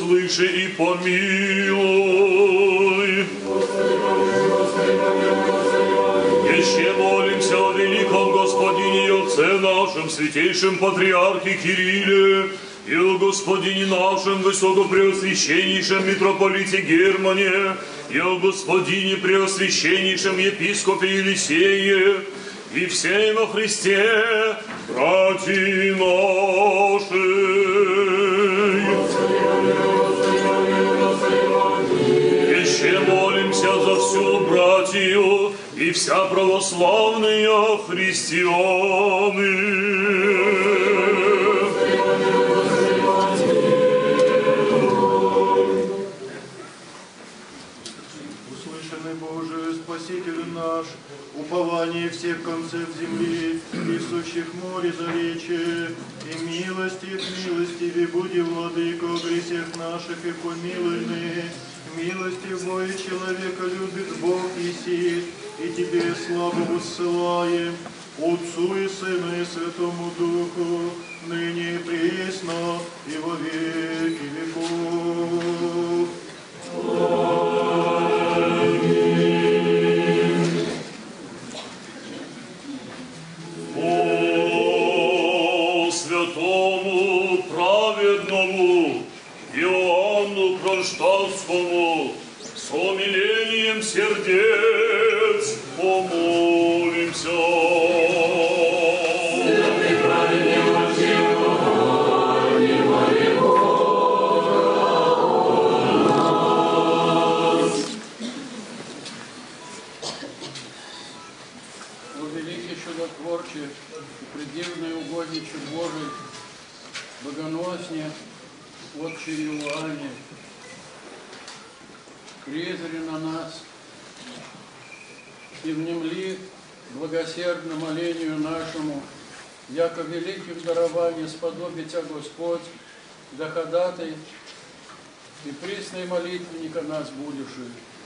услыши и помилуй. Еще молимся о великом Господине и Отце нашем, святейшем Патриархе Кирилле, и о Господине нашем Высокопреосвященнейшем Митрополите Германе, и о Господине Преосвященнейшем Епископе Елисее, и всей во Христе, братья наши. Еще молимся за всю братью и вся православные христианы. Спаситель наш, упование всех концев земли, и сущих море заречия, и милости к милостиве буди, владыко, грехах наших и помилуйны. Милости Божией человека любит Бог Иси, и Тебе славу воссылаем, Отцу и Сыну и Святому Духу, ныне и присно, и во веки веков. О святому праведному Иоанну Кронштадтскому с умилением сердец помолимся. Чудотворче и предивный угодничек Божий, богоносне, Отче Иоанне, презри на нас и внемли благосердно молению нашему, яко великих дарований сподобит Тя Господь, да ходатай и пресной молитвенника нас будешь.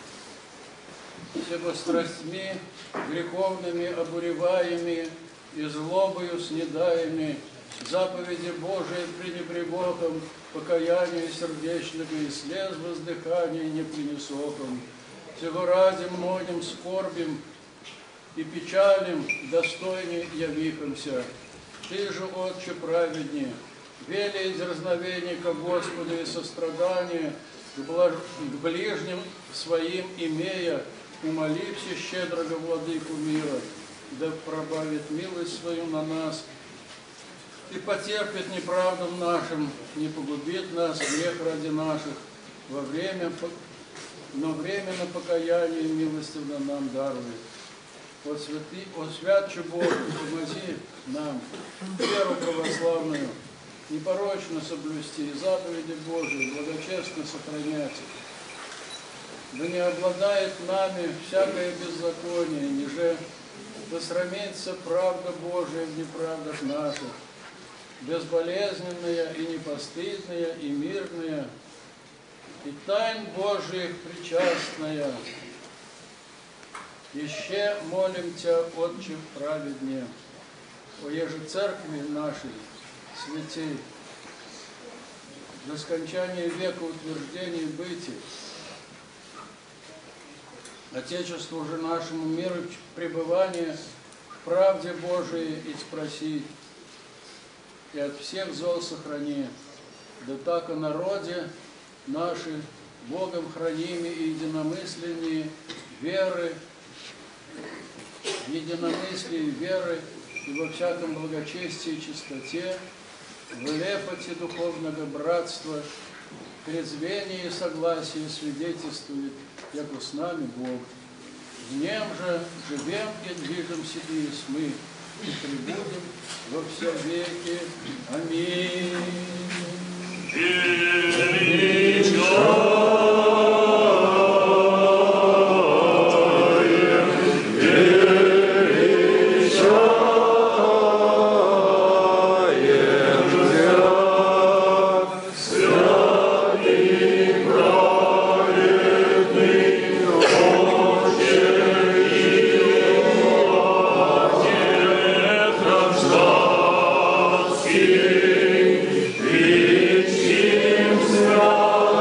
Себо страстьми греховными обуреваемыми и злобою снедаемыми, заповеди Божией пренебрегохом, покаянию сердечного и слез воздыхания не принесохом. Сего ради многим скорбим и печалим достойней явихомся. Ты же, Отче праведнее, велей дерзновение ко Господу и сострадание к ближним своим имея, умолився щедрого владыку мира, да пробавит милость свою на нас и потерпит неправдам нашим, не погубит нас грех ради наших, но время на покаяние милостивно нам дарует. О святче Божий, помози нам веру православную непорочно соблюсти и заповеди Божии благочестно сохранять. Да не обладает нами всякое беззаконие, ниже да срамится правда Божия в неправдах наших, безболезненная и непостыдная и мирная, и тайн Божиих причастная. Еще молим Тя, Отче праведнее, о еже церкви нашей, святей, до скончания века утверждений быти, Отечеству же нашему миру пребывания в правде Божией и спроси, и от всех зол сохрани, да так и народе наши, Богом храними и единомысленнее веры, единомыслие веры и во всяком благочестии и чистоте, в лепоте духовного братства, трезвение и согласие свидетельствует, яко с нами Бог. В нем же живем и движемся и мы, и пребудем во все веки. Аминь. Святый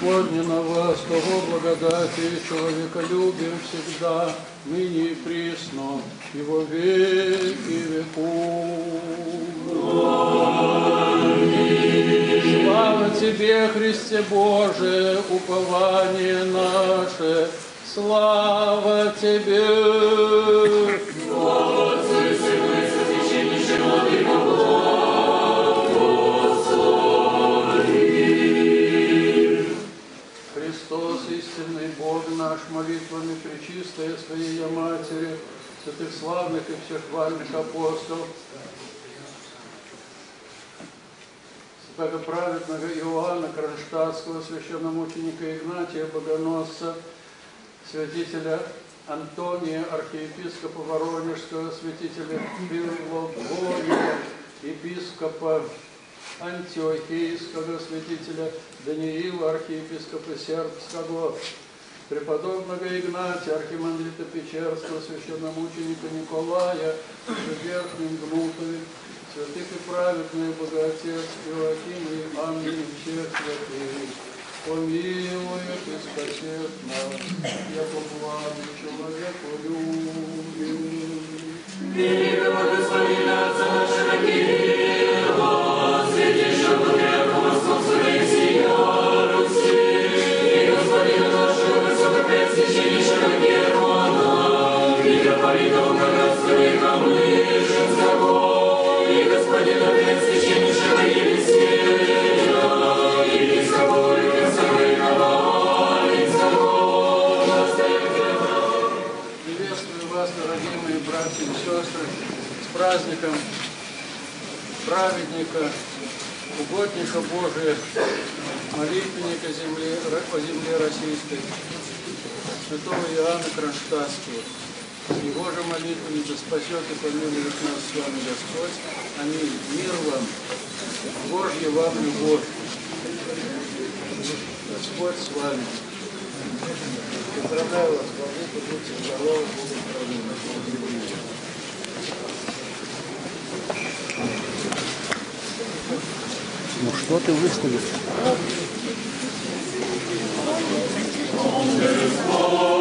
Господне на вас, того благодати и человеколюбием всегда, ныне и присно, и во веки веков. Слава Тебе, Христе Боже, упование наше, слава Тебе! Христос, истинный Бог наш, молитвами пречистая Своей Матери, святых славных и всехвальных апостолов, праведного Иоанна Кронштадтского, священномученика Игнатия Богоносца, святителя Антония, архиепископа Воронежского, святителя Филогония, епископа Антиохийского, святителя Даниила, архиепископа Сербского, преподобного Игнатия, архимандрита Печерского, священномученика Николая, Верхним Гнутове, святых и праведных Богоотец Иоаким и Анны и всех святых, помилует и спасет нас, яко благо человеку любим. Великого Господина Отца нашего Кирилла, святейшего патриарха Московского и всея Руси, и Господина нашего Высокопреосвященнейшего Германа, митрополита Волгоградского и Камышинского, и Господина Преосвященнейшего Елисея, епископа Ильинского и Ковалинского, приветствую вас, дорогие мои братья и сестры, с праздником праведника, угодника Божия, молитвенника по земле российской, святого Иоанна Кронштадтского. Его же молитвами да спасет и помилует нас с вами Господь. Аминь. Мир вам, Божья вам любовь. Господь с вами. Поздравляю вас, владыка, будьте здоровы, Богу здоровы. Ну что ты выставил?